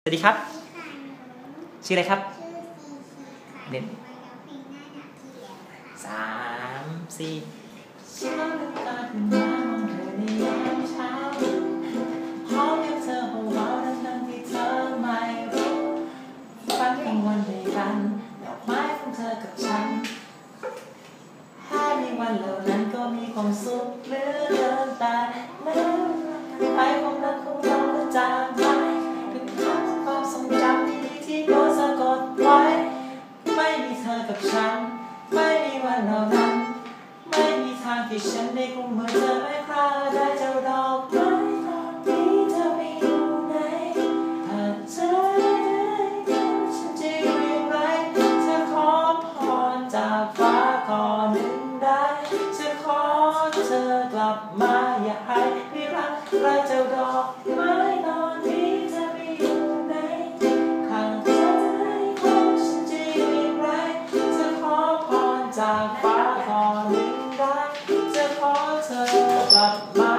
วัสดีครับชื่ออะไรครับเด่น3 4ฉันลืมตาขึ้นมามองเธอในยามเช้าพร้อมกับเธอเบาๆทั้งที่เธอไม่รู้ฝันกลางวันด้วยกันดอกไม้ของเธอกับฉันถ้ามีวันเหล่านั้นก็มีความสุขเหลือเกินแต่แล้วไปความรักของเราก็จางไปถึงความทรงจำดีๆที่โดนสะกดไว้ไม่มีเธอกับฉันไม่มีวันเหล่านั้นไม่มีทางที่ฉันได้กุมมือเธอไม่คลาดได้เจ้าดอกไม้ตอนนี้เธอไปอยู่ไหนถ้าเธอได้ฉันจะอยู่อย่างไรเธอขอพรจากฟ้าขอหนึ่งได้เธอขอเธอกลับมาอย่าให้ไม่รักเจ้าดอกไม้ตอนนี้เธอไปอยู่ไหนข้างเธอให้ของฉันจะอยู่อย่างไรเธอขอพรจากฟ้าขอหนึ่งได้จะขอเธอกลับมา